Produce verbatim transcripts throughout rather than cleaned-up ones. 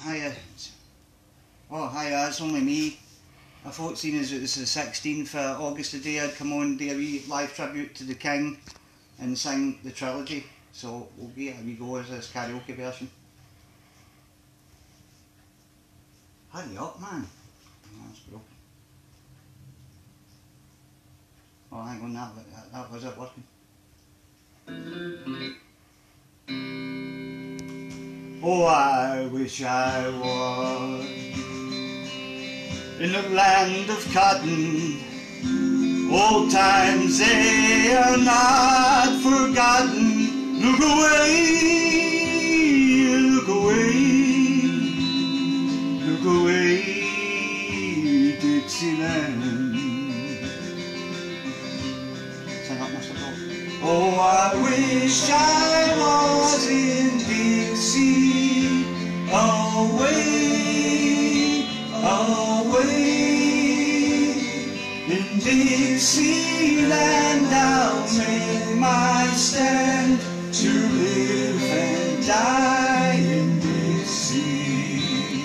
Hiya. Oh, hiya, it's only me. I thought, seeing as it was the sixteenth of August today, I'd come on and do a wee live tribute to the King and sing the trilogy. So we'll give it a wee go as this karaoke version. Hurry up, man. Oh, that's broken. Oh, hang on, that, that, that was it working. Oh, I wish I was in the land of cotton. Old times, they are not forgotten. Look away, look away, look away, Dixieland. Sing up, Mister Paul. Oh, I wish I was in Dixie, away, away. In Dixieland I'll make my stand, to live and die in Dixie.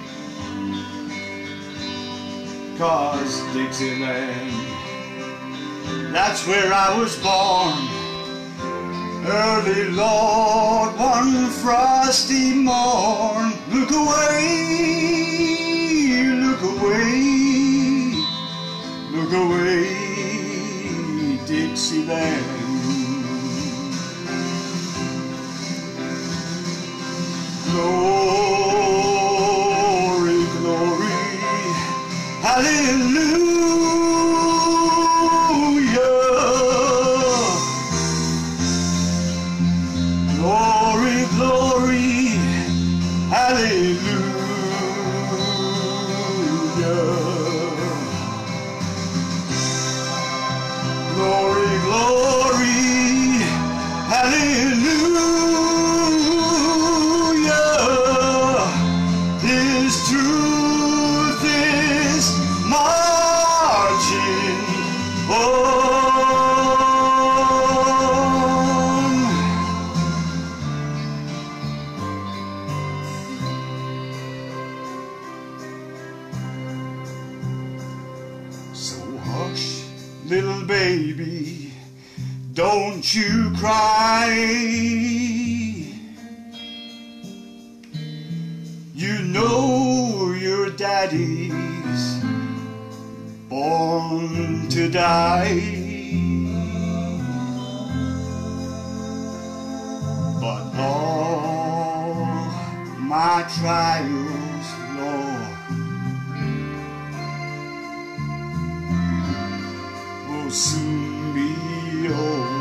'Cause Dixieland, that's where I was born. Early, Lord, one frosty morn. Look away, look away, look away, Dixieland. Glory, glory, hallelujah. Glory, glory, hallelujah. Glory, glory, hallelujah. His truth is marching on. So hush, little baby, don't you cry. You know your daddy's born to die. But all my trials, Lord, will soon be over.